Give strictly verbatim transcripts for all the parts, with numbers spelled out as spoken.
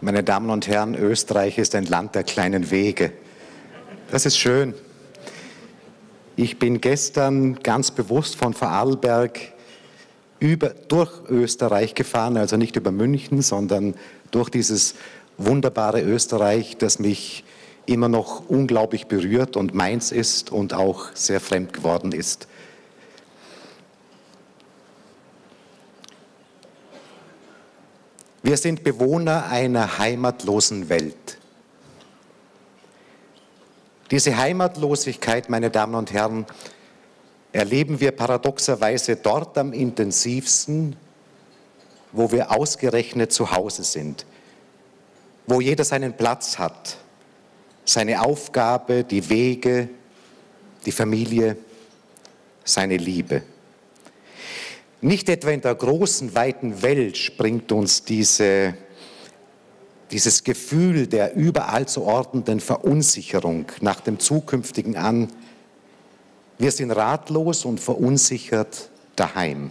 Meine Damen und Herren, Österreich ist ein Land der kleinen Wege. Das ist schön. Ich bin gestern ganz bewusst von Vorarlberg über, durch Österreich gefahren, also nicht über München, sondern durch dieses wunderbare Österreich, das mich immer noch unglaublich berührt und meins ist und auch sehr fremd geworden ist. Wir sind Bewohner einer heimatlosen Welt. Diese Heimatlosigkeit, meine Damen und Herren, erleben wir paradoxerweise dort am intensivsten, wo wir ausgerechnet zu Hause sind, wo jeder seinen Platz hat, seine Aufgabe, die Wege, die Familie, seine Liebe. Nicht etwa in der großen, weiten Welt springt uns diese, dieses Gefühl der überall zu ortenden Verunsicherung nach dem Zukünftigen an. Wir sind ratlos und verunsichert daheim.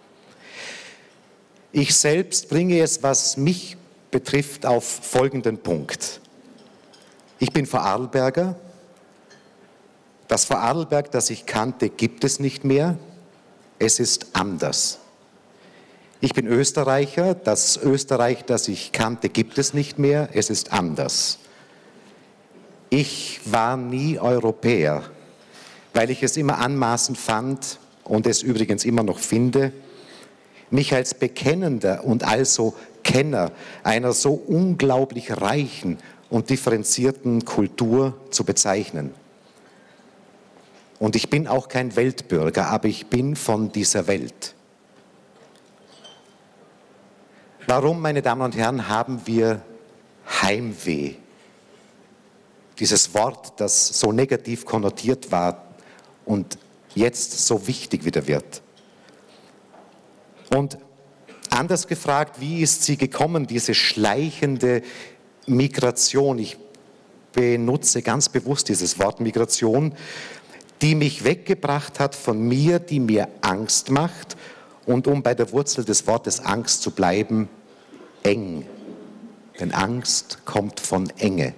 Ich selbst bringe es, was mich betrifft, auf folgenden Punkt. Ich bin Vorarlberger. Das Vorarlberg, das ich kannte, gibt es nicht mehr. Es ist anders. Ich bin Österreicher. Das Österreich, das ich kannte, gibt es nicht mehr. Es ist anders. Ich war nie Europäer, weil ich es immer anmaßend fand und es übrigens immer noch finde, mich als Bekennender und also Kenner einer so unglaublich reichen und differenzierten Kultur zu bezeichnen. Und ich bin auch kein Weltbürger, aber ich bin von dieser Welt. Warum, meine Damen und Herren, haben wir Heimweh? Dieses Wort, das so negativ konnotiert war und jetzt so wichtig wieder wird. Und anders gefragt, wie ist sie gekommen, diese schleichende Migration? Ich benutze ganz bewusst dieses Wort Migration, die mich weggebracht hat von mir, die mir Angst macht und um bei der Wurzel des Wortes Angst zu bleiben, eng. Denn Angst kommt von Enge.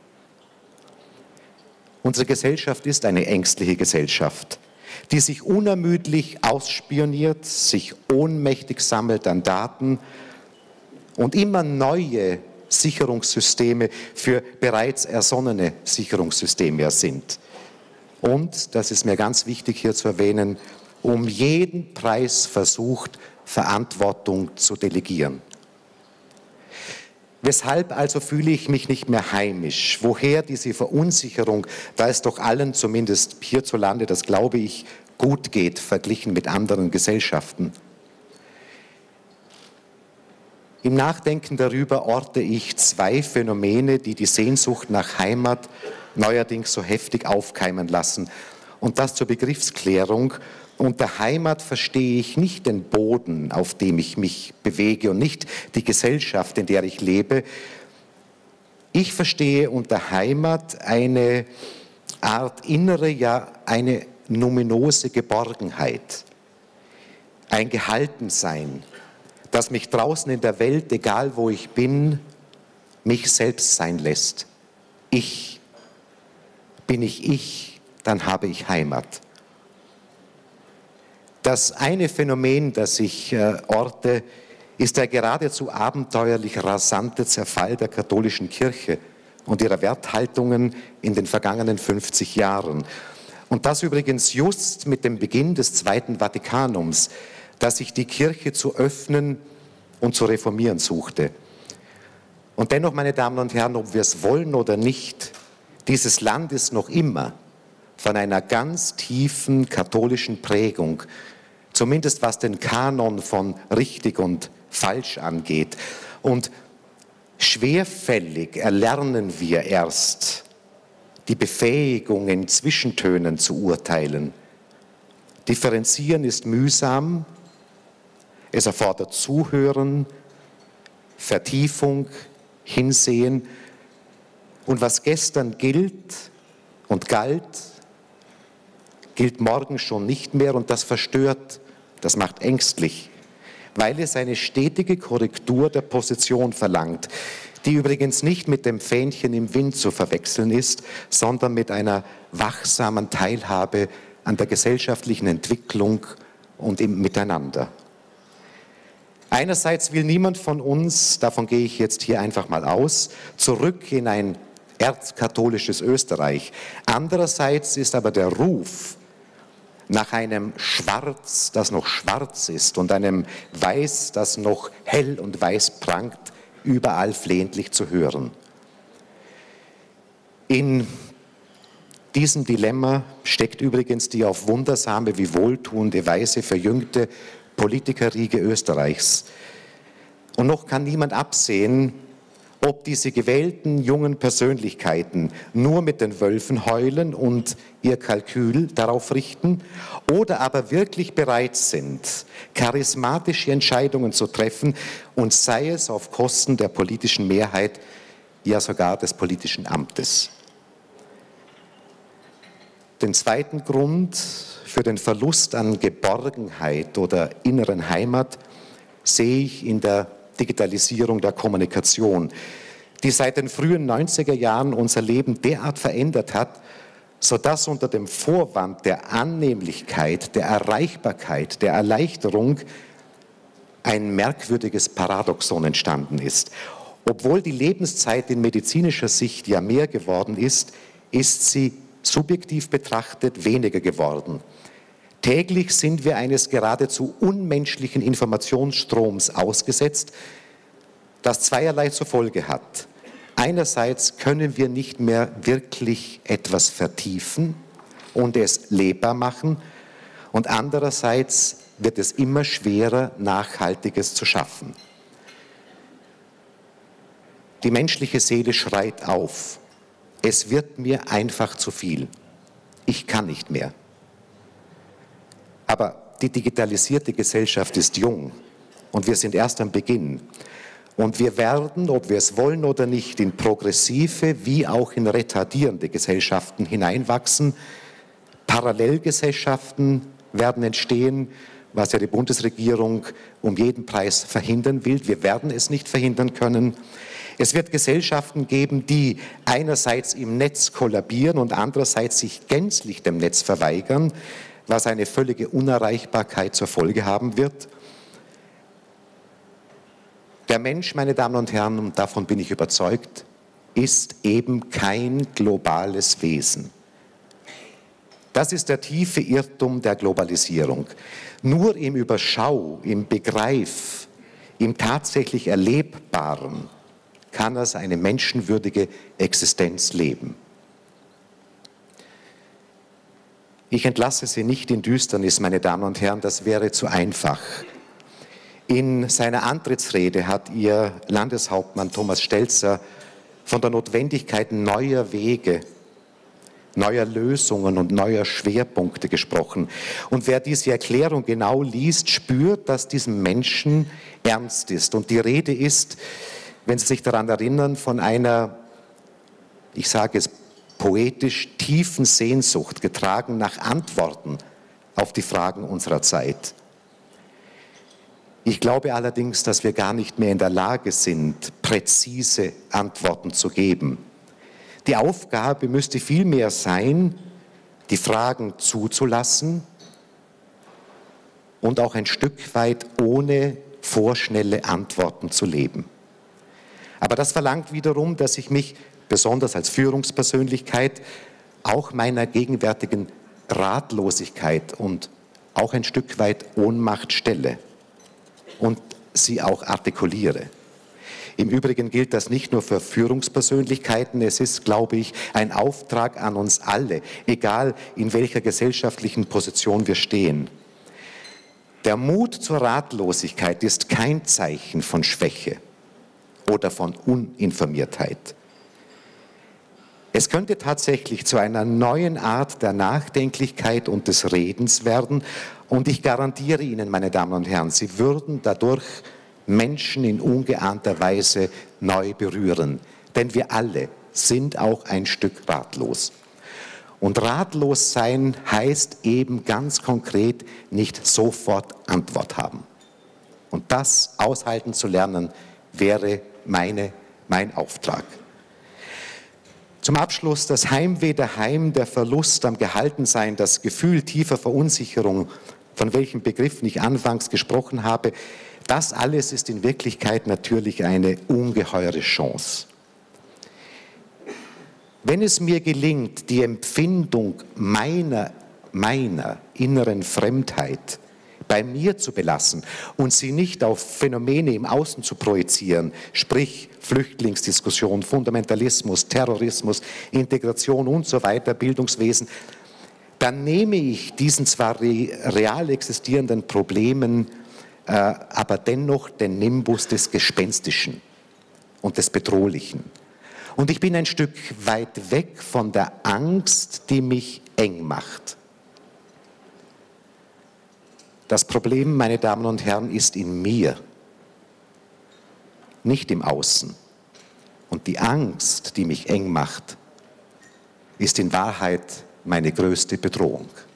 Unsere Gesellschaft ist eine ängstliche Gesellschaft, die sich unermüdlich ausspioniert, sich ohnmächtig sammelt an Daten und immer neue Sicherungssysteme für bereits ersonnene Sicherungssysteme sind. Und, das ist mir ganz wichtig hier zu erwähnen, um jeden Preis versucht, Verantwortung zu delegieren. Weshalb also fühle ich mich nicht mehr heimisch? Woher diese Verunsicherung, da es doch allen, zumindest hierzulande, das glaube ich, gut geht, verglichen mit anderen Gesellschaften? Im Nachdenken darüber orte ich zwei Phänomene, die die Sehnsucht nach Heimat neuerdings so heftig aufkeimen lassen. Und das zur Begriffsklärung. Unter Heimat verstehe ich nicht den Boden, auf dem ich mich bewege und nicht die Gesellschaft, in der ich lebe. Ich verstehe unter Heimat eine Art innere, ja eine numinose Geborgenheit, ein Gehaltensein, das mich draußen in der Welt, egal wo ich bin, mich selbst sein lässt. Ich. Bin ich ich, dann habe ich Heimat. Das eine Phänomen, das ich äh, orte, ist der geradezu abenteuerlich rasante Zerfall der katholischen Kirche und ihrer Werthaltungen in den vergangenen fünfzig Jahren. Und das übrigens just mit dem Beginn des Zweiten Vatikanums, das sich die Kirche zu öffnen und zu reformieren suchte. Und dennoch, meine Damen und Herren, ob wir es wollen oder nicht, dieses Land ist noch immer von einer ganz tiefen katholischen Prägung, zumindest was den Kanon von richtig und falsch angeht. Und schwerfällig erlernen wir erst die Befähigung, in Zwischentönen zu urteilen. Differenzieren ist mühsam, es erfordert Zuhören, Vertiefung, Hinsehen. Und was gestern gilt und galt, gilt morgen schon nicht mehr und das verstört, das macht ängstlich, weil es eine stetige Korrektur der Position verlangt. die übrigens nicht mit dem Fähnchen im Wind zu verwechseln ist, sondern mit einer wachsamen Teilhabe an der gesellschaftlichen Entwicklung und im Miteinander. Einerseits will niemand von uns, davon gehe ich jetzt hier einfach mal aus, zurück in ein erzkatholisches Österreich. Andererseits ist aber der Ruf nach einem Schwarz, das noch schwarz ist, und einem Weiß, das noch hell und weiß prangt, überall flehentlich zu hören. In diesem Dilemma steckt übrigens die auf wundersame wie wohltuende Weise verjüngte Politikerriege Österreichs. Und noch kann niemand absehen, ob diese gewählten jungen Persönlichkeiten nur mit den Wölfen heulen und ihr Kalkül darauf richten oder aber wirklich bereit sind, charismatische Entscheidungen zu treffen, und sei es auf Kosten der politischen Mehrheit, ja sogar des politischen Amtes. Den zweiten Grund für den Verlust an Geborgenheit oder inneren Heimat sehe ich in der Digitalisierung der Kommunikation, die seit den frühen neunziger Jahren unser Leben derart verändert hat, sodass unter dem Vorwand der Annehmlichkeit, der Erreichbarkeit, der Erleichterung ein merkwürdiges Paradoxon entstanden ist. Obwohl die Lebenszeit in medizinischer Sicht ja mehr geworden ist, ist sie subjektiv betrachtet weniger geworden. Täglich sind wir eines geradezu unmenschlichen Informationsstroms ausgesetzt, das zweierlei zur Folge hat. Einerseits können wir nicht mehr wirklich etwas vertiefen und es lebbar machen, und andererseits wird es immer schwerer, Nachhaltiges zu schaffen. Die menschliche Seele schreit auf: Es wird mir einfach zu viel. Ich kann nicht mehr. Aber die digitalisierte Gesellschaft ist jung und wir sind erst am Beginn. Und wir werden, ob wir es wollen oder nicht, in progressive wie auch in retardierende Gesellschaften hineinwachsen. Parallelgesellschaften werden entstehen, was ja die Bundesregierung um jeden Preis verhindern will. Wir werden es nicht verhindern können. Es wird Gesellschaften geben, die einerseits im Netz kollabieren und andererseits sich gänzlich dem Netz verweigern, was eine völlige Unerreichbarkeit zur Folge haben wird. Der Mensch, meine Damen und Herren, und davon bin ich überzeugt, ist eben kein globales Wesen. Das ist der tiefe Irrtum der Globalisierung. Nur im Überschau, im Begreif, im tatsächlich Erlebbaren kann er eine menschenwürdige Existenz leben. Ich entlasse Sie nicht in Düsternis, meine Damen und Herren, das wäre zu einfach. In seiner Antrittsrede hat Ihr Landeshauptmann Thomas Stelzer von der Notwendigkeit neuer Wege, neuer Lösungen und neuer Schwerpunkte gesprochen. Und wer diese Erklärung genau liest, spürt, dass diesem Menschen ernst ist. Und die Rede ist, wenn Sie sich daran erinnern, von einer, ich sage es poetisch, tiefen Sehnsucht, getragen nach Antworten auf die Fragen unserer Zeit. Ich glaube allerdings, dass wir gar nicht mehr in der Lage sind, präzise Antworten zu geben. Die Aufgabe müsste vielmehr sein, die Fragen zuzulassen und auch ein Stück weit ohne vorschnelle Antworten zu leben. Aber das verlangt wiederum, dass ich mich besonders als Führungspersönlichkeit auch meiner gegenwärtigen Ratlosigkeit und auch ein Stück weit Ohnmacht stelle und sie auch artikuliere. Im Übrigen gilt das nicht nur für Führungspersönlichkeiten, es ist, glaube ich, ein Auftrag an uns alle, egal in welcher gesellschaftlichen Position wir stehen. Der Mut zur Ratlosigkeit ist kein Zeichen von Schwäche oder von Uninformiertheit. Es könnte tatsächlich zu einer neuen Art der Nachdenklichkeit und des Redens werden, und ich garantiere Ihnen, meine Damen und Herren, Sie würden dadurch Menschen in ungeahnter Weise neu berühren. Denn wir alle sind auch ein Stück ratlos. Und ratlos sein heißt eben ganz konkret nicht sofort Antwort haben. Und das aushalten zu lernen, wäre meine mein Auftrag. Zum Abschluss das Heimweh daheim, der Verlust am Gehaltensein, das Gefühl tiefer Verunsicherung, von welchem Begriff ich anfangs gesprochen habe, das alles ist in Wirklichkeit natürlich eine ungeheure Chance. Wenn es mir gelingt, die Empfindung meiner, meiner inneren Fremdheit bei mir zu belassen und sie nicht auf Phänomene im Außen zu projizieren, sprich Flüchtlingsdiskussion, Fundamentalismus, Terrorismus, Integration und so weiter, Bildungswesen, dann nehme ich diesen zwar real existierenden Problemen äh, aber dennoch den Nimbus des Gespenstischen und des Bedrohlichen. Und ich bin ein Stück weit weg von der Angst, die mich eng macht. Das Problem, meine Damen und Herren, ist in mir, nicht im Außen. Und die Angst, die mich eng macht, ist in Wahrheit meine größte Bedrohung.